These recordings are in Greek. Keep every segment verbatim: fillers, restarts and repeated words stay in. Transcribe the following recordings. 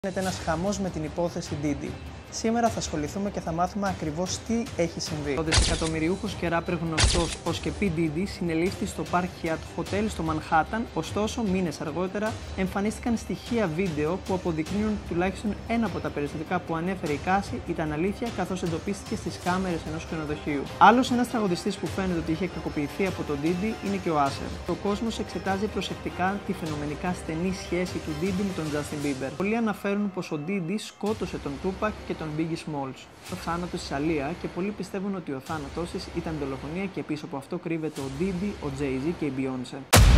Γίνεται ένας χαμός με την υπόθεση Diddy. Σήμερα θα ασχοληθούμε και θα μάθουμε ακριβώς τι έχει συμβεί. Ο δισεκατομμυριούχος και ράπερ γνωστός ως και P. Diddy συνελήφθη στο Park Hyatt Hotel στο Μανχάταν, ωστόσο μήνες αργότερα εμφανίστηκαν στοιχεία βίντεο που αποδεικνύουν ότι τουλάχιστον ένα από τα περιστατικά που ανέφερε η Κάση ήταν αλήθεια, καθώς εντοπίστηκε στις κάμερες ενός ξενοδοχείου. Άλλος ένας τραγουδιστής που φαίνεται ότι είχε κακοποιηθεί από τον Diddy είναι και ο Usher. Ο κόσμος εξετάζει προσεκτικά τη φαινομενικά στενή σχέση του Diddy με τον Justin Bieber. Πολλοί αναφέρουν πως ο Diddy σκότωσε τον Tupac και τον Biggie Smalls. Το θάνατο της Aaliyah και πολλοί πιστεύουν ότι ο θάνατός της ήταν δολοφονία και πίσω από αυτό κρύβεται ο Diddy, ο Jay-Z και η Beyoncé.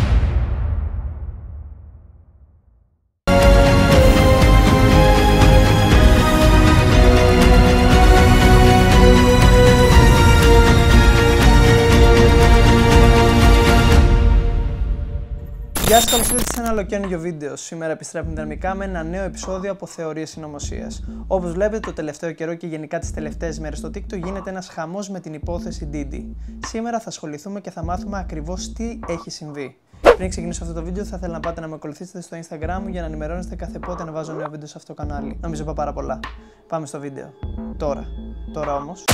Γεια σας, καλώς ήρθατε σε ένα ολοκαίνουργιο βίντεο. Σήμερα επιστρέφουμε δυναμικά με ένα νέο επεισόδιο από θεωρίες συνωμοσίας. Όπως βλέπετε, το τελευταίο καιρό και γενικά τις τελευταίες μέρες στο TikTok γίνεται ένας χαμός με την υπόθεση Diddy. Σήμερα θα ασχοληθούμε και θα μάθουμε ακριβώς τι έχει συμβεί. Πριν ξεκινήσω αυτό το βίντεο, θα ήθελα να πάτε να με ακολουθήσετε στο Instagram μου για να ενημερώνεστε κάθε πότε να βάζω νέο βίντεο σε αυτό το κανάλι. Νομίζω είπα πάρα πολλά. Πάμε στο βίντεο. Τώρα. Τώρα όμως.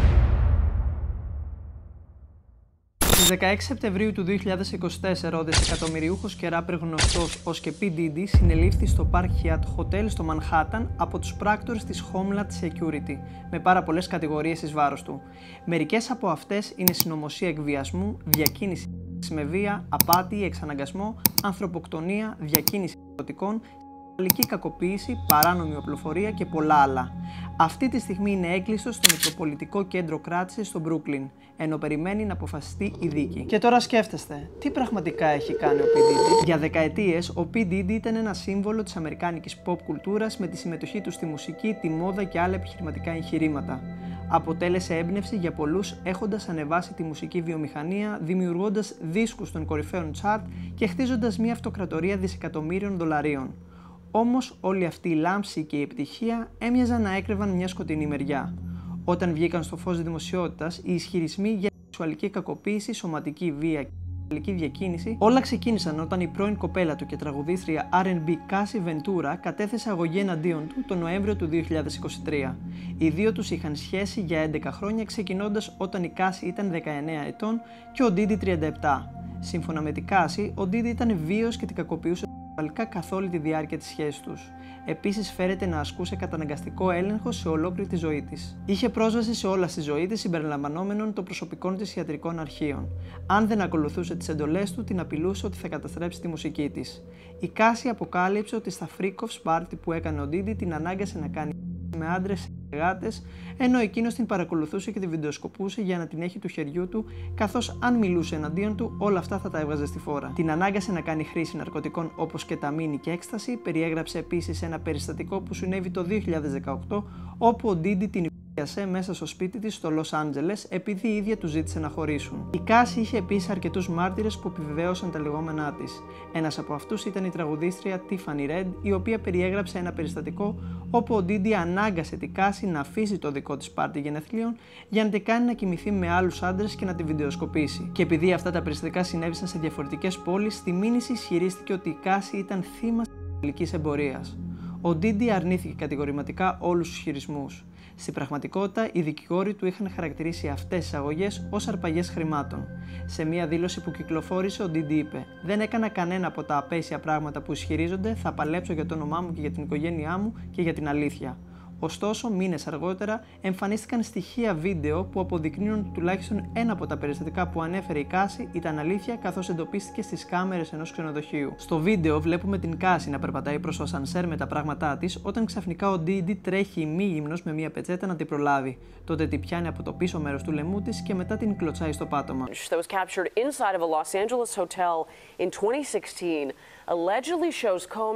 Στις δεκαέξι Σεπτεμβρίου του δύο χιλιάδες είκοσι τέσσερα, ο δισεκατομμυριούχος και ράπερ γνωστός ως και P. Diddy συνελήφθη στο Park Hyatt Hotel στο Μανχάταν από τους πράκτορες της Homeland Security, με πάρα πολλές κατηγορίες εις βάρος του. Μερικές από αυτές είναι συνωμοσία εκβιασμού, διακίνηση με βία, απάτη, εξαναγκασμό, ανθρωποκτονία, διακίνηση ναρκωτικών, σεξουαλική κακοποίηση, παράνομη οπλοφορία και πολλά άλλα. Αυτή τη στιγμή είναι έκλειστο στο Μητροπολιτικό Κέντρο Κράτησης στο Brooklyn, ενώ περιμένει να αποφασιστεί η δίκη. Και τώρα σκέφτεστε, τι πραγματικά έχει κάνει ο P. Diddy? Για δεκαετίες, ο P. Diddy ήταν ένα σύμβολο της αμερικάνικης pop κουλτούρας με τη συμμετοχή του στη μουσική, τη μόδα και άλλα επιχειρηματικά εγχειρήματα. Αποτέλεσε έμπνευση για πολλούς, έχοντας ανεβάσει τη μουσική βιομηχανία, δημιουργώντας δίσκους των κορυφαίων τσάρτ και χτίζοντας μια αυτοκρατορία δισεκατομμύριων δολαρίων. Όμως όλη αυτή η λάμψη και η επιτυχία έμοιαζαν να έκρυβαν μια σκοτεινή μεριά. Όταν βγήκαν στο φως δημοσιότητας οι ισχυρισμοί για σεξουαλική κακοποίηση, σωματική βία και σεξουαλική διακίνηση, όλα ξεκίνησαν όταν η πρώην κοπέλα του και τραγουδίστρια αρ εντ μπι Cassie Ventura κατέθεσε αγωγή εναντίον του τον Νοέμβριο του δύο χιλιάδες είκοσι τρία. Οι δύο τους είχαν σχέση για έντεκα χρόνια, ξεκινώντας όταν η Cassie ήταν δεκαεννέα ετών και ο Diddy τριάντα επτά. Σύμφωνα με την Cassie, ο Diddy ήταν βίαιος και την κακοποιούσε καθ' όλη τη διάρκεια της σχέσης τους. Επίσης, φέρεται να ασκούσε καταναγκαστικό έλεγχο σε ολόκληρη τη ζωή της. Είχε πρόσβαση σε όλα στη ζωή της, συμπεριλαμβανομένων των προσωπικών της ιατρικών αρχείων. Αν δεν ακολουθούσε τις εντολές του, την απειλούσε ότι θα καταστρέψει τη μουσική της. Η Cassie αποκάλυψε ότι στα freak-offs party που έκανε ο Diddy την ανάγκασε να κάνει με άντρες εργάτες, ενώ εκείνος την παρακολουθούσε και τη βιντεοσκοπούσε για να την έχει του χεριού του, καθώς αν μιλούσε εναντίον του, όλα αυτά θα τα έβγαζε στη φόρα. Την ανάγκασε να κάνει χρήση ναρκωτικών όπως κεταμίνη και έκσταση. Περιέγραψε επίσης ένα περιστατικό που συνέβη το δύο χιλιάδες δεκαοκτώ, όπου ο Diddy την βιάσε μέσα στο σπίτι της στο Λος Άντζελες επειδή η ίδια του ζήτησε να χωρίσουν. Η Cassie είχε επίσης αρκετούς μάρτυρες που επιβεβαίωσαν τα λεγόμενά της. Ένας από αυτούς ήταν η τραγουδίστρια Tiffany Red, η οποία περιέγραψε ένα περιστατικό όπου ο Diddy ανάγκασε τη Cassie να αφήσει το δικό της πάρτι γενεθλίων για να την κάνει να κοιμηθεί με άλλους άντρες και να τη βιντεοσκοπήσει. Και επειδή αυτά τα περιστατικά συνέβησαν σε διαφορετικές πόλεις, στη μήνυση ισχυρίστηκε ότι η Cassie ήταν θύμα σεξουαλικής εμπορίας. Ο Diddy αρνήθηκε κατηγορηματικά όλους τους ισχυρισμούς. Στην πραγματικότητα, οι δικηγόροι του είχαν χαρακτηρίσει αυτές τις αγωγές ως αρπαγές χρημάτων. Σε μια δήλωση που κυκλοφόρησε, ο Diddy είπε: «Δεν έκανα κανένα από τα απέσια πράγματα που ισχυρίζονται, θα παλέψω για το όνομά μου και για την οικογένειά μου και για την αλήθεια». Ωστόσο, μήνες αργότερα εμφανίστηκαν στοιχεία βίντεο που αποδεικνύουν ότι τουλάχιστον ένα από τα περιστατικά που ανέφερε η Cassie ήταν αλήθεια, καθώς εντοπίστηκε στις κάμερες ενός ξενοδοχείου. Στο βίντεο βλέπουμε την Cassie να περπατάει προς το ασανσέρ με τα πράγματά της, όταν ξαφνικά ο Diddy τρέχει ημίγυμνος με μια πετσέτα να την προλάβει. Τότε την πιάνει από το πίσω μέρος του λαιμού της και μετά την κλωτσάει στο πάτωμα. That was captured inside of a Los Angeles hotel in twenty sixteen allegedly shows Combs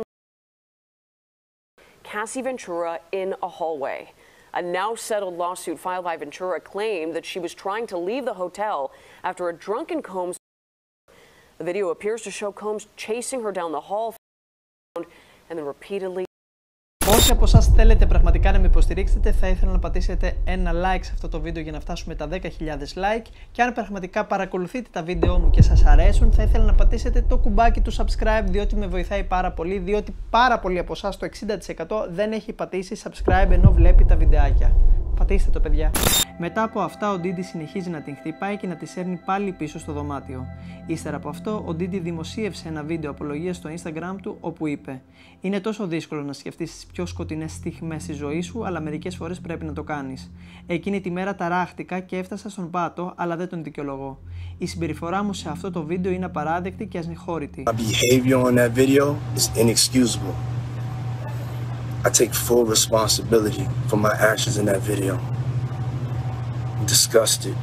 Cassie Ventura in a hallway. A now settled lawsuit filed by Ventura claimed that she was trying to leave the hotel after a drunken Combs. The video appears to show Combs chasing her down the hall and then repeatedly. Όσοι από εσάς θέλετε πραγματικά να με υποστηρίξετε, θα ήθελα να πατήσετε ένα like σε αυτό το βίντεο για να φτάσουμε τα δέκα χιλιάδες like. Και αν πραγματικά παρακολουθείτε τα βίντεο μου και σας αρέσουν, θα ήθελα να πατήσετε το κουμπάκι του subscribe, διότι με βοηθάει πάρα πολύ. Διότι πάρα πολλοί από εσάς, το εξήντα τοις εκατό, δεν έχει πατήσει subscribe ενώ βλέπει τα βιντεάκια. Πατήστε το, παιδιά. Μετά από αυτά, ο Diddy συνεχίζει να την χτυπάει και να τη σέρνει πάλι πίσω στο δωμάτιο. Ύστερα από αυτό, ο Diddy δημοσίευσε ένα βίντεο απολογίας στο Instagram του, όπου είπε: «Είναι τόσο δύσκολο να σκεφτείς τις πιο σκοτεινές στιγμές της ζωής σου, αλλά μερικές φορές πρέπει να το κάνεις. Εκείνη τη μέρα ταράχτηκα και έφτασα στον πάτο, αλλά δεν τον δικαιολογώ. Η συμπεριφορά μου σε αυτό το βίντεο είναι απαράδεκτη και ασνηχώρητη». My behavior on that video is inexcusable. I take full responsibility for my actions in that video. I'm disgusted.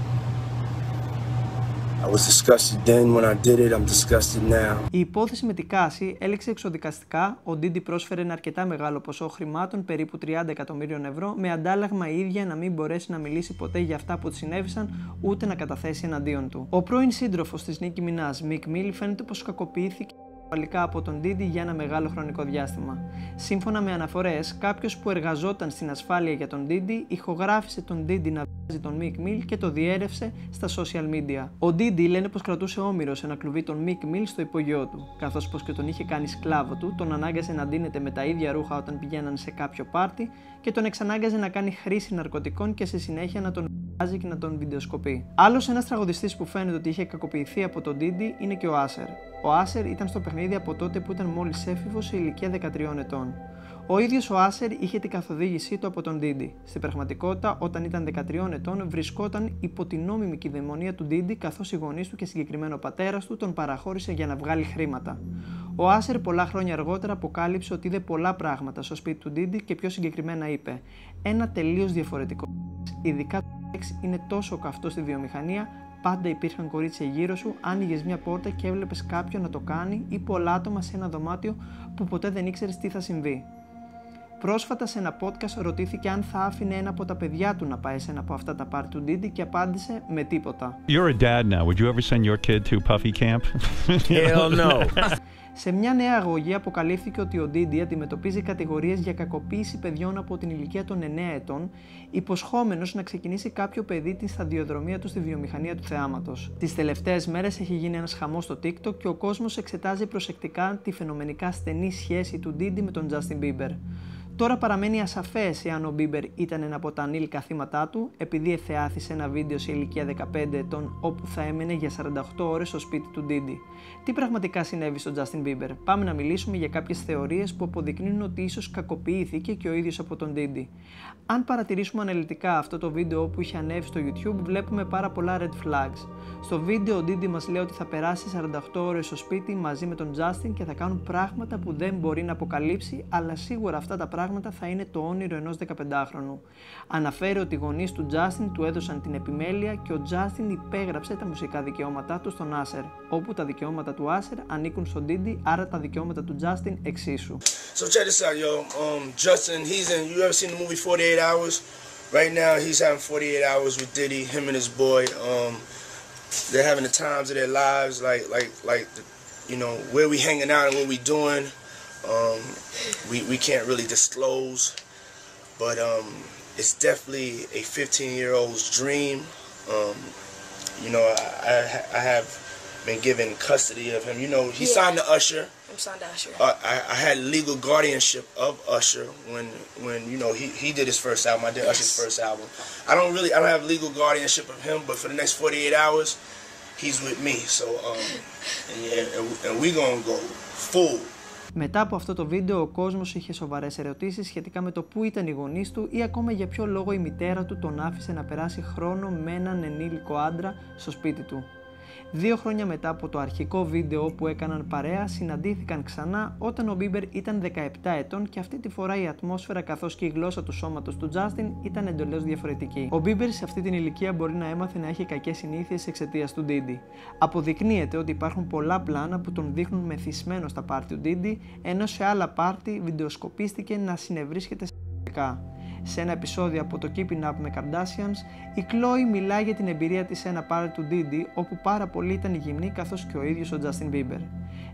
I was disgusted then when I did it, I'm disgusted now. Η υπόθεση με τη Κάση έληξε εξοδικαστικά. Ο Diddy πρόσφερε ένα αρκετά μεγάλο ποσό χρημάτων, περίπου τριάντα εκατομμύριων ευρώ, με αντάλλαγμα η ίδια να μην μπορέσει να μιλήσει ποτέ για αυτά που της συνέβησαν, ούτε να καταθέσει εναντίον του. Ο πρώην σύντροφος της Nicki Minaj, Meek Mill, φαίνεται πως κακοποιήθηκε από τον Diddy για ένα μεγάλο χρονικό διάστημα. Σύμφωνα με αναφορές, κάποιος που εργαζόταν στην ασφάλεια για τον Diddy ηχογράφησε τον Diddy να βγάζει τον Meek Mill και το διέρευσε στα social media. Ο Diddy λένε πως κρατούσε όμηρος ένα κλουβί τον Meek Mill στο υπόγειό του, καθώς πως και τον είχε κάνει σκλάβο του, τον ανάγκασε να ντύνεται με τα ίδια ρούχα όταν πηγαίναν σε κάποιο πάρτι και τον εξανάγκαζε να κάνει χρήση ναρκωτικών και στη συνέχεια να τον βγάζει και να τον βιντεοσκοπεί. Άλλος ένας τραγουδιστής που φαίνεται ότι είχε κακοποιηθεί από τον Diddy είναι και ο Usher. Ο Usher ήταν στο παιχνίδι από τότε που ήταν μόλις έφηβος σε ηλικία δεκατριών ετών. Ο ίδιος ο Usher είχε την καθοδήγησή του από τον Diddy. Στην πραγματικότητα, όταν ήταν δεκατριών ετών, βρισκόταν υπό την νόμιμη κυδαιμονία του Diddy, καθώς οι γονείς του και συγκεκριμένο πατέρας του τον παραχώρησε για να βγάλει χρήματα. Ο Usher πολλά χρόνια αργότερα αποκάλυψε ότι είδε πολλά πράγματα στο σπίτι του Diddy και πιο συγκεκριμένα είπε: «Ένα τελείως διαφορετικό. Ειδικά το σεξ είναι τόσο καυτό στη βιομηχανία. Πάντα υπήρχαν κορίτσια γύρω σου, άνοιγες μια πόρτα και έβλεπες κάποιον να το κάνει ή πολλά άτομα σε ένα δωμάτιο που ποτέ δεν ήξερες τι θα συμβεί». Πρόσφατα σε ένα podcast ρωτήθηκε αν θα άφηνε ένα από τα παιδιά του να πάει σε ένα από αυτά τα πάρτι του Diddy και απάντησε με τίποτα. You're a dad now. Would you ever send your kid to Puffy camp? Hell no. Σε μια νέα αγωγή αποκαλύφθηκε ότι ο Diddy αντιμετωπίζει κατηγορίες για κακοποίηση παιδιών από την ηλικία των εννέα ετών, υποσχόμενος να ξεκινήσει κάποιο παιδί την σταδιοδρομία του στη βιομηχανία του θεάματος. Τις τελευταίες μέρες έχει γίνει ένας χαμός στο TikTok και ο κόσμος εξετάζει προσεκτικά τη φαινομενικά στενή σχέση του Diddy με τον Justin Bieber. Τώρα παραμένει ασαφές εάν ο Bieber ήταν ένα από τα ανήλικα θύματά του, επειδή εθεάθησε ένα βίντεο σε ηλικία δεκαπέντε ετών όπου θα έμενε για σαράντα οκτώ ώρες στο σπίτι του Diddy. Τι πραγματικά συνέβη στον Justin Bieber? Πάμε να μιλήσουμε για κάποιες θεωρίες που αποδεικνύουν ότι ίσως κακοποιήθηκε και ο ίδιος από τον Diddy. Αν παρατηρήσουμε αναλυτικά αυτό το βίντεο που είχε ανέβει στο YouTube, βλέπουμε πάρα πολλά red flags. Στο βίντεο ο Diddy μας λέει ότι θα περάσει σαράντα οκτώ ώρες στο σπίτι μαζί με τον Justin και θα κάνουν πράγματα που δεν μπορεί να αποκαλύψει, αλλά σίγουρα αυτά τα πράγματα θα είναι το όνειρο ενός δεκαπεντάχρονου. Αναφέρει ότι οι γονείς του Justin του έδωσαν την επιμέλεια και ο Justin υπέγραψε τα μουσικά δικαιώματά του στον Usher, όπου τα δικαιώματα του Usher ανήκουν στον Diddy, άρα τα δικαιώματα του Justin εξίσου. So check this out, yo. Um, Justin, he's in. You ever seen the movie forty-eight hours? Right now, he's having forty-eight hours with Diddy. Him and his boy. Um, they're having the times of their lives. Like, like, like, you know, where we hanging out and what we doing. Um, we we can't really disclose, but um, it's definitely a fifteen-year-old's dream. Um, you know, I, I I have been given custody of him. You know, he yeah. signed to Usher. I'm signed to Usher. Uh, I, I had legal guardianship of Usher when when you know he, he did his first album. I did yes. Usher's first album. I don't really I don't have legal guardianship of him, but for the next forty-eight hours, he's with me. So um, and, yeah, and, and we gonna go full. Μετά από αυτό το βίντεο, ο κόσμος είχε σοβαρές ερωτήσεις σχετικά με το πού ήταν οι γονείς του ή ακόμα για ποιο λόγο η μητέρα του τον άφησε να περάσει χρόνο με έναν ενήλικο άντρα στο σπίτι του. Δύο χρόνια μετά από το αρχικό βίντεο που έκαναν παρέα, συναντήθηκαν ξανά όταν ο Bieber ήταν δεκαεπτά ετών και αυτή τη φορά η ατμόσφαιρα καθώς και η γλώσσα του σώματος του Justin ήταν εντελώς διαφορετική. Ο Bieber σε αυτή την ηλικία μπορεί να έμαθε να έχει κακές συνήθειες εξαιτίας του Diddy. Αποδεικνύεται ότι υπάρχουν πολλά πλάνα που τον δείχνουν μεθυσμένο στα πάρτι του Diddy, ενώ σε άλλα πάρτι βιντεοσκοπίστηκε να συνευρίσκεται σε Σε ένα επεισόδιο από το Keeping Up με Kardashians, η Chloe μιλάει για την εμπειρία της σε ένα πάρτι του Diddy, όπου πάρα πολλοί ήταν γυμνοί καθώς και ο ίδιος ο Justin Bieber.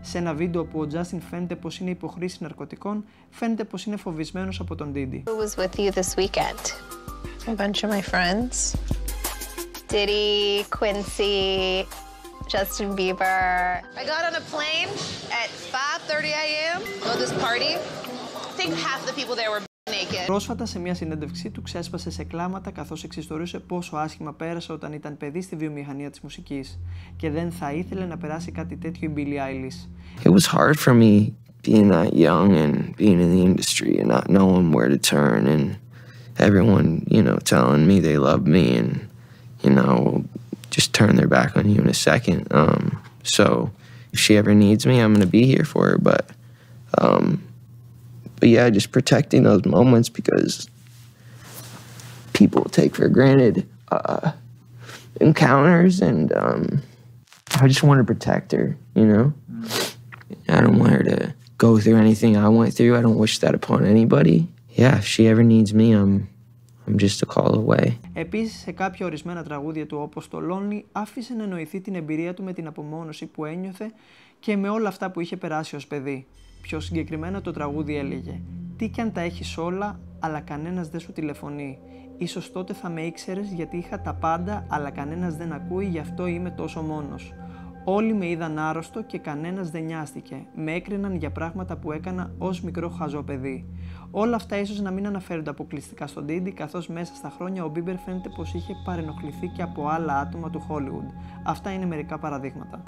Σε ένα βίντεο που ο Justin φαίνεται πως είναι υποχρήση ναρκωτικών, φαίνεται πως είναι φοβισμένος από τον Diddy. Who was with you this weekend? A bunch of my friends. Diddy, Quincy, Justin Bieber. I got on a plane at five thirty a m to this party. I think half the people there were naked. Πρόσφατα σε μια συνέντευξή του ξέσπασε σε κλάματα καθώς εξιστορούσε πόσο άσχημα πέρασε όταν ήταν παιδί στη βιομηχανία της μουσικής και δεν θα ήθελε να περάσει κάτι τέτοιο η Billie Eilish. It was hard for me being that young and being in the industry and not knowing where to turn and everyone, you know, telling me they love me and, you know, just turn their back on you in a second. Um, so if she ever needs me, I'm going to be here for her. But, um, but yeah, just protecting those moments because people take for granted uh, encounters, and um, I just want to protect her, you know? I don't want her to go through anything I went through. I don't wish that upon anybody. Yeah, if she ever needs me, I'm I'm just a call away. Επίσης, σε κάποια ορισμένα τραγούδια του, όπως το Lonely, άφησε να εννοηθεί την εμπειρία του με την απομόνωση που ένιωθε και με όλα αυτά που είχε περάσει ως παιδί. Πιο συγκεκριμένα το τραγούδι έλεγε «Τι κι αν τα έχεις όλα, αλλά κανένας δεν σου τηλεφωνεί. Ίσως τότε θα με ήξερες γιατί είχα τα πάντα, αλλά κανένας δεν ακούει, γι' αυτό είμαι τόσο μόνος. Όλοι με είδαν άρρωστο και κανένας δεν νοιάστηκε. Με έκριναν για πράγματα που έκανα ως μικρό χαζό παιδί». Όλα αυτά ίσως να μην αναφέρονται αποκλειστικά στον Diddy, καθώς μέσα στα χρόνια ο Bieber φαίνεται πως είχε παρενοχληθεί και από άλλα άτομα του Hollywood. Αυτά είναι μερικά παραδείγματα.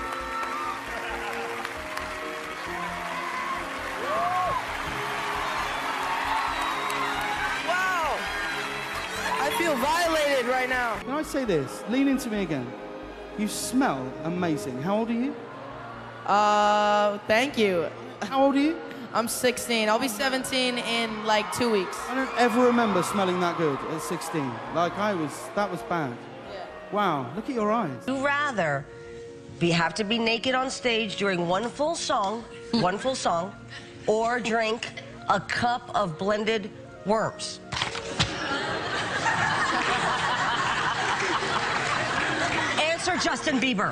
Wow! I feel violated right now. Can I say this? Lean into me again. You smell amazing. How old are you? Uh, thank you. How old are you? I'm sixteen. I'll be seventeen in like two weeks. I don't ever remember smelling that good at sixteen. Like I was, that was bad. Yeah. Wow, look at your eyes. You rather be, have to be naked on stage during one full song, one full song, or drink a cup of blended worms? Answer Justin Bieber.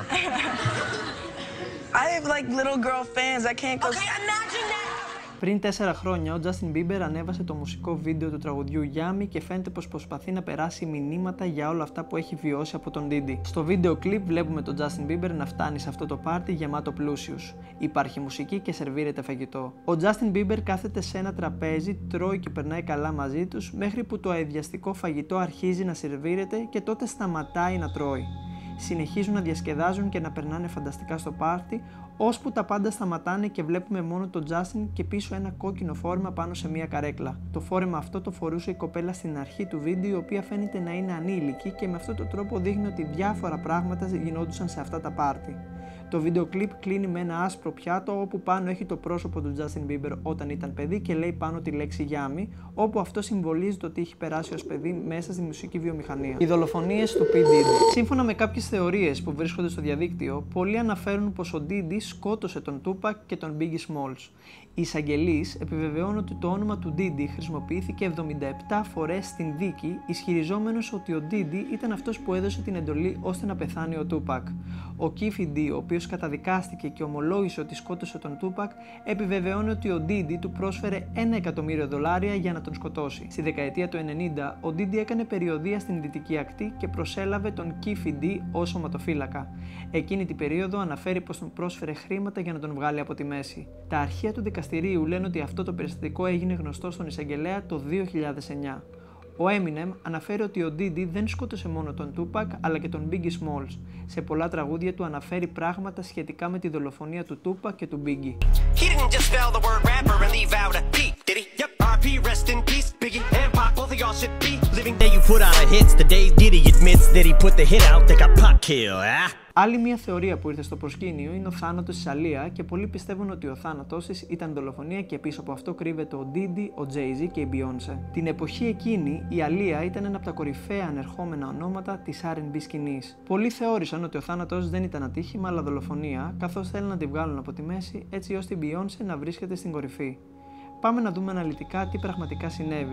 I have like little girl fans. I can't go. Okay, imagine that. Πριν τέσσερα χρόνια, ο Justin Bieber ανέβασε το μουσικό βίντεο του τραγουδιού Yummy και φαίνεται πως προσπαθεί να περάσει μηνύματα για όλα αυτά που έχει βιώσει από τον Diddy. Στο βίντεο κλιπ βλέπουμε τον Justin Bieber να φτάνει σε αυτό το πάρτι γεμάτο πλούσιους. Υπάρχει μουσική και σερβίρεται φαγητό. Ο Justin Bieber κάθεται σε ένα τραπέζι, τρώει και περνάει καλά μαζί τους, μέχρι που το αειδιαστικό φαγητό αρχίζει να σερβίρεται και τότε σταματάει να τρώει. Συνεχίζουν να διασκεδάζουν και να περνάνε φανταστικά στο πάρτι, ώσπου τα πάντα σταματάνε και βλέπουμε μόνο τον Justin και πίσω ένα κόκκινο φόρεμα πάνω σε μια καρέκλα. Το φόρεμα αυτό το φορούσε η κοπέλα στην αρχή του βίντεο, η οποία φαίνεται να είναι ανήλικη και με αυτόν τον τρόπο δείχνει ότι διάφορα πράγματα γινόντουσαν σε αυτά τα πάρτι. Το βίντεο κλιπ κλείνει με ένα άσπρο πιάτο όπου πάνω έχει το πρόσωπο του Justin Bieber όταν ήταν παιδί και λέει πάνω τη λέξη Yummy, όπου αυτό συμβολίζει το ότι έχει περάσει ως παιδί μέσα στη μουσική βιομηχανία. Οι δολοφονίες του P. Diddy. Σύμφωνα με κάποιες θεωρίες που βρίσκονται στο διαδίκτυο, πολλοί αναφέρουν πως ο Diddy σκότωσε τον Tupac και τον Biggie Smalls. Οι εισαγγελείς επιβεβαιώνουν ότι το όνομα του Diddy χρησιμοποιήθηκε εβδομήντα επτά φορές στην δίκη, ισχυριζόμενος ότι ο Diddy ήταν αυτός που έδωσε την εντολή ώστε να πεθάνει ο Tupac. Ο Keffe D, ο οποίος καταδικάστηκε και ομολόγησε ότι σκότωσε τον Tupac, επιβεβαιώνει ότι ο Diddy του πρόσφερε ένα εκατομμύριο δολάρια για να τον σκοτώσει. Στη δεκαετία του ενενήντα, ο Diddy έκανε περιοδεία στην δυτική ακτή και προσέλαβε τον Keffe D ως σωματοφύλακα. Εκείνη την περίοδο αναφέρει πως τον πρόσφερε χρήματα για να τον βγάλει από τη μέση. Τα αρχεία του δικαστηρίου λένε ότι αυτό το περιστατικό έγινε γνωστό στον εισαγγελέα το δύο χιλιάδες εννιά. Ο Eminem αναφέρει ότι ο Diddy δεν σκότωσε μόνο τον Tupac αλλά και τον Biggie Smalls. Σε πολλά τραγούδια του αναφέρει πράγματα σχετικά με τη δολοφονία του Tupac και του Biggie. Άλλη μια θεωρία που ήρθε στο προσκήνιο είναι ο θάνατος της Aaliyah και πολλοί πιστεύουν ότι ο θάνατός της ήταν δολοφονία και πίσω από αυτό κρύβεται ο Diddy, ο Jay-Z και η Beyoncé. Την εποχή εκείνη η Aaliyah ήταν ένα από τα κορυφαία ανερχόμενα ονόματα της αρ εντ μπι σκηνής. Πολλοί θεώρησαν ότι ο θάνατός δεν ήταν ατύχημα αλλά δολοφονία, καθώς θέλουν να τη βγάλουν από τη μέση έτσι ώστε η Beyoncé να βρίσκεται στην κορυφή. Πάμε να δούμε αναλυτικά τι πραγματικά συνέβη.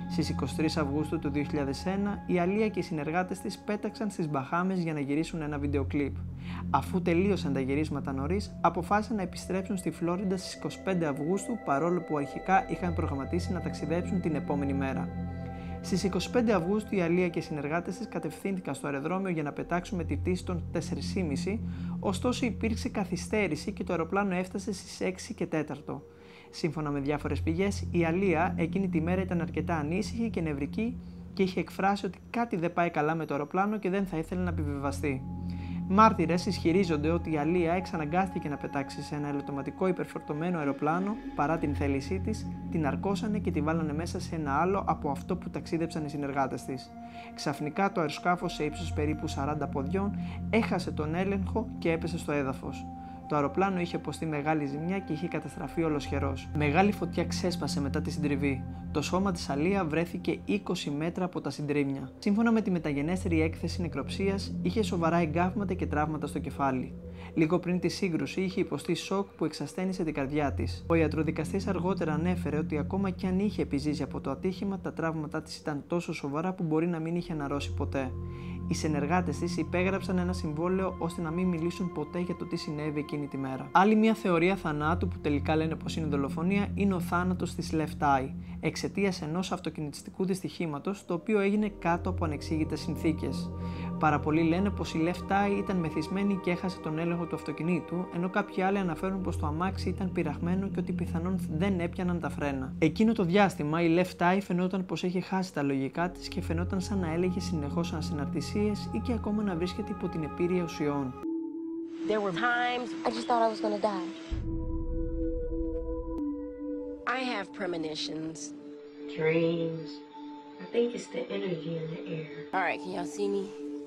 Στις είκοσι τρεις Αυγούστου του δύο χιλιάδες ένα, η Αλία και οι συνεργάτες της πέταξαν στις Μπαχάμες για να γυρίσουν ένα βίντεο κλιπ. Αφού τελείωσαν τα γυρίσματα νωρίς, αποφάσισαν να επιστρέψουν στη Φλόριντα στις είκοσι πέντε Αυγούστου, παρόλο που αρχικά είχαν προγραμματίσει να ταξιδέψουν την επόμενη μέρα. Στις είκοσι πέντε Αυγούστου η Αλία και οι συνεργάτες της κατευθύνθηκαν στο αεροδρόμιο για να πετάξουν με τη πτήση των τέσσερα και μισή, ωστόσο υπήρξε καθυστέρηση και το αεροπλάνο έφτασε στις έξι και τέσσερα. Σύμφωνα με διάφορες πηγές, η Αλία εκείνη τη μέρα ήταν αρκετά ανήσυχη και νευρική και είχε εκφράσει ότι κάτι δεν πάει καλά με το αεροπλάνο και δεν θα ήθελε να επιβιβαστεί. Μάρτυρες ισχυρίζονται ότι η Αλία εξαναγκάστηκε να πετάξει σε ένα ελαττωματικό υπερφορτωμένο αεροπλάνο παρά την θέλησή της, την αρκώσανε και τη βάλανε μέσα σε ένα άλλο από αυτό που ταξίδεψαν οι συνεργάτες της. Ξαφνικά το αεροσκάφος σε ύψος περίπου σαράντα ποδιών έχασε τον έλεγχο και έπεσε στο έδαφος. Το αεροπλάνο είχε υποστεί μεγάλη ζημιά και είχε καταστραφεί ολοσχερός. Μεγάλη φωτιά ξέσπασε μετά τη συντριβή. Το σώμα της Αλία βρέθηκε είκοσι μέτρα από τα συντρίμμια. Σύμφωνα με τη μεταγενέστερη έκθεση νεκροψίας, είχε σοβαρά εγκάβματα και τραύματα στο κεφάλι. Λίγο πριν τη σύγκρουση, είχε υποστεί σοκ που εξασθένισε την καρδιά της. Ο ιατροδικαστής αργότερα ανέφερε ότι ακόμα κι αν είχε επιζήσει από το ατύχημα, τα τραύματά της ήταν τόσο σοβαρά που μπορεί να μην είχε αναρρώσει ποτέ. Οι συνεργάτες της υπέγραψαν ένα συμβόλαιο ώστε να μην μιλήσουν ποτέ για το τι συνέβη εκείνη τη μέρα. Άλλη μια θεωρία θανάτου που τελικά λένε πως είναι δολοφονία είναι ο θάνατος της Left Eye, εξαιτίας ενός αυτοκινητιστικού δυστυχήματος το οποίο έγινε κάτω από ανεξήγητες συνθήκες. Πάρα πολλοί λένε πως η Left Eye ήταν μεθυσμένη και έχασε τον έλεγχο του αυτοκινήτου, ενώ κάποιοι άλλοι αναφέρουν πως το αμάξι ήταν πειραγμένο και ότι πιθανόν δεν έπιαναν τα φρένα. Εκείνο το διάστημα η Left Eye φαινόταν πως είχε χάσει τα λογικά της και φαινόταν σαν να έλεγε συνεχώς ανασυναρτησίες ή και ακόμα να βρίσκεται υπό την επίρρεια ουσιών. There were times I just thought I was gonna die. I have premonitions. Dreams. I think it's the energy in the air. All right, can y'all see me?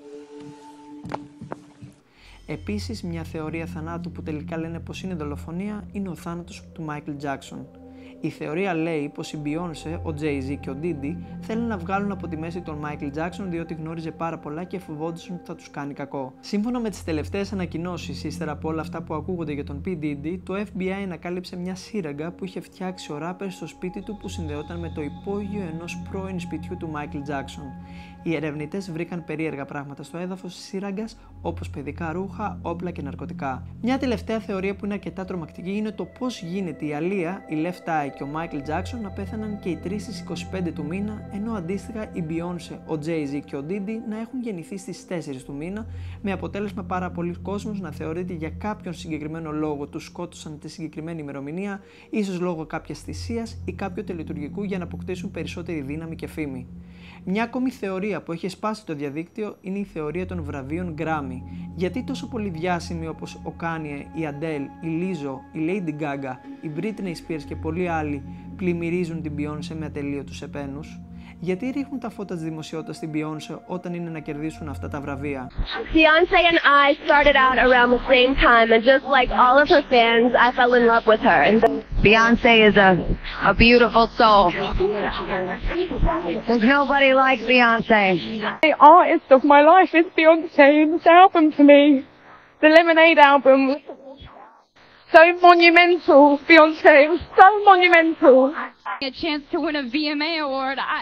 Επίσης, μια θεωρία θανάτου που τελικά λένε πως είναι δολοφονία είναι ο θάνατος του Μάικλ Τζάκσον. Η θεωρία λέει πως η Beyoncé, ο Jay-Z και ο Diddy θέλουν να βγάλουν από τη μέση τον Michael Jackson διότι γνώριζε πάρα πολλά και φοβόντουσαν ότι θα τους κάνει κακό. Σύμφωνα με τις τελευταίες ανακοινώσεις, ύστερα από όλα αυτά που ακούγονται για τον P. Diddy, το F B I ανακάλυψε μια σύραγγα που είχε φτιάξει ο ράπερ στο σπίτι του που συνδεόταν με το υπόγειο ενός πρώην σπιτιού του Michael Jackson. Οι ερευνητές βρήκαν περίεργα πράγματα στο έδαφος της σύραγγας, όπως παιδικά ρούχα, όπλα και ναρκωτικά. Μια τελευταία θεωρία που είναι αρκετά τρομακτική είναι το πώς γίνεται η Αλία, η Left Eye και ο Michael Jackson να πέθαναν και οι τρεις στις είκοσι πέντε του μήνα, ενώ αντίστοιχα η Beyoncé, ο Jay-Z και ο Diddy να έχουν γεννηθεί στις τέσσερις του μήνα, με αποτέλεσμα πάρα πολλοί κόσμος να θεωρείται για κάποιον συγκεκριμένο λόγο τους σκότωσαν τη συγκεκριμένη ημερομηνία, ίσως λόγω κάποιας θυσίας ή κάποιου τελετουργικού για να αποκτήσουν περισσότερη δύναμη και φήμη. Μια ακόμη θεωρία που έχει σπάσει το διαδίκτυο είναι η θεωρία των βραβείων Grammy. Γιατί τόσο πολύ διάσημοι όπως ο Kanye, η Adele, η Lizzo, η Lady Gaga, η Britney Spears και πολλοί άλλοι πλημμυρίζουν την Beyoncé με ατελείωτους επένους? Γιατί ρίχνουν τα φώτα της δημοσιότητας στην Beyoncé όταν είναι να κερδίσουν αυτά τα βραβεία? Beyoncé and I started out around the same time, and just like all of her fans, I fell in love with her. And Beyoncé is a a beautiful soul. There's nobody like Beyoncé. The artist of my life is Beyoncé, and this album for me, the Lemonade album, was so monumental. Beyoncé, it was so monumental. A chance to win a V M A award. I...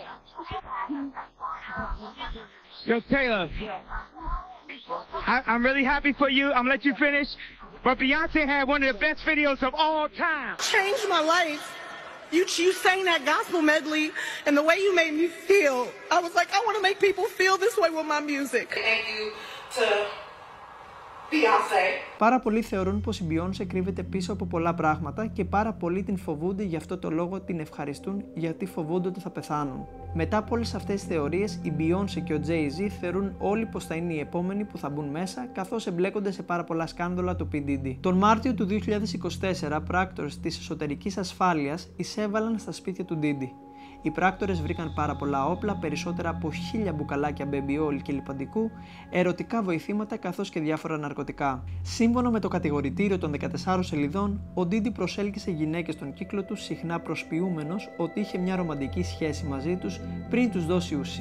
Yo, Taylor, I, I'm really happy for you. I'm gonna let you finish. But Beyonce had one of the best videos of all time. Changed my life. You, you sang that gospel medley, and the way you made me feel, I was like, I want to make people feel this way with my music. Thank you to Beyoncé. Πάρα πολλοί θεωρούν πως η Beyoncé κρύβεται πίσω από πολλά πράγματα και πάρα πολλοί την φοβούνται, γι' αυτό το λόγο την ευχαριστούν γιατί φοβούνται ότι θα πεθάνουν. Μετά από όλες αυτές τις θεωρίες, η Beyoncé και ο Jay-Z θεωρούν όλοι πως θα είναι οι επόμενοι που θα μπουν μέσα, καθώς εμπλέκονται σε πάρα πολλά σκάνδαλα του P. Diddy. Τον Μάρτιο του δύο χιλιάδες είκοσι τέσσερα, πράκτορες της εσωτερικής ασφάλειας εισέβαλαν στα σπίτια του Diddy. Οι πράκτορες βρήκαν πάρα πολλά όπλα, περισσότερα από χίλια μπουκαλάκια baby oil και λιπαντικού, ερωτικά βοηθήματα καθώς και διάφορα ναρκωτικά. Σύμφωνα με το κατηγορητήριο των δεκατεσσάρων σελιδών, ο Diddy προσέλκυσε γυναίκες στον κύκλο του, συχνά προσποιούμενος ότι είχε μια ρομαντική σχέση μαζί τους πριν τους δώσει ουσίες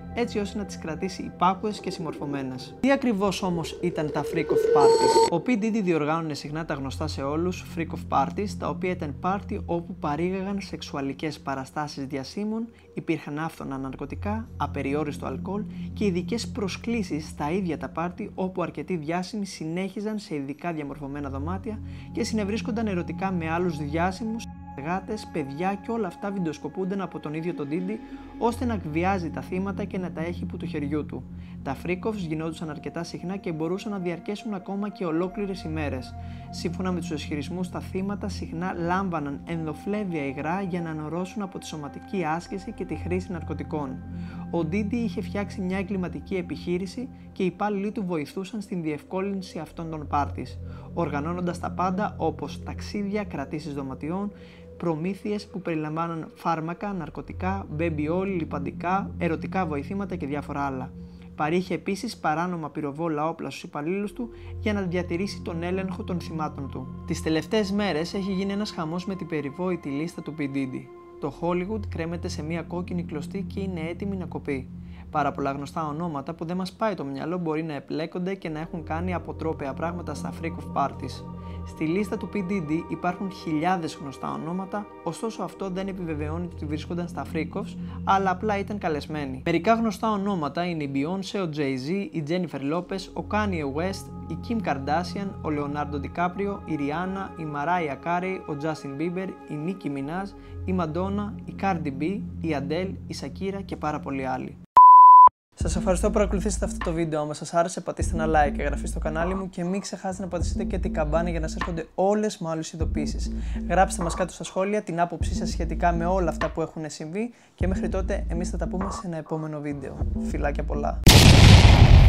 έτσι ώστε να τις κρατήσει υπάκουες και συμμορφωμένες. Τι ακριβώς όμως ήταν τα freak off parties? Ο P. Diddy διοργάνωνε συχνά τα γνωστά σε όλους freak off parties, τα οποία ήταν πάρτι όπου παρήγαγαν σεξουαλικές παραστάσεις διασύμων, υπήρχαν άφθονα ναρκωτικά, απεριόριστο αλκοόλ και ειδικές προσκλήσεις στα ίδια τα πάρτι, όπου αρκετοί διάσημοι συνέχιζαν σε ειδικά διαμορφωμένα δωμάτια και συνευρίσκονταν ερωτικά με άλλους διάσημους, εργάτες, παιδιά και όλα αυτά βιντεοσκοπούνταν από τον ίδιο τον Diddy, ώστε να εκβιάζει τα θύματα και να τα έχει υπό του χεριού του. Τα freak-offs γινόντουσαν αρκετά συχνά και μπορούσαν να διαρκέσουν ακόμα και ολόκληρες ημέρες. Σύμφωνα με τους ισχυρισμούς, τα θύματα συχνά λάμβαναν ενδοφλέβια υγρά για να ανορώσουν από τη σωματική άσκηση και τη χρήση ναρκωτικών. Ο Diddy είχε φτιάξει μια εγκληματική επιχείρηση και οι υπάλληλοι του βοηθούσαν στην διευκόλυνση αυτών των πάρτις, οργανώνοντας τα πάντα όπως ταξίδια, κρατήσεις δωματιών, προμήθειες που περιλαμβάνουν φάρμακα, ναρκωτικά, baby oil, λιπαντικά, ερωτικά βοηθήματα και διάφορα άλλα. Παρήχε επίσης παράνομα πυροβόλα όπλα στους υπαλλήλους του για να διατηρήσει τον έλεγχο των θυμάτων του. Τις τελευταίες μέρες έχει γίνει ένας χαμός με την περιβόητη λίστα του P. Diddy. Το Hollywood κρέμεται σε μια κόκκινη κλωστή και είναι έτοιμη να κοπεί. Πάρα πολλά γνωστά ονόματα που δεν μας πάει το μυαλό μπορεί να επλέκονται και να έχουν κάνει αποτρόπαια πράγματα στα freak off parties. Στη λίστα του P. Diddy υπάρχουν χιλιάδες γνωστά ονόματα, ωστόσο αυτό δεν επιβεβαιώνει ότι βρίσκονταν στα freak-offs, αλλά απλά ήταν καλεσμένοι. Μερικά γνωστά ονόματα είναι η Beyoncé, ο Jay-Z, η Jennifer Lopez, ο Kanye West, η Kim Kardashian, ο Leonardo DiCaprio, η Rihanna, η Mariah Carey, ο Justin Bieber, η Nicki Minaj, η Madonna, η Cardi B, η Adele, η Shakira και πάρα πολλοί άλλοι. Σας ευχαριστώ που παρακολουθήσατε αυτό το βίντεο. Αν σας άρεσε, πατήστε ένα like και εγγραφή στο κανάλι μου και μην ξεχάσετε να πατήσετε και την καμπάνα για να σας έρχονται όλες μου άλλες ειδοποίησεις. Γράψτε μας κάτω στα σχόλια την άποψή σας σχετικά με όλα αυτά που έχουν συμβεί και μέχρι τότε εμείς θα τα πούμε σε ένα επόμενο βίντεο. Φιλάκια πολλά!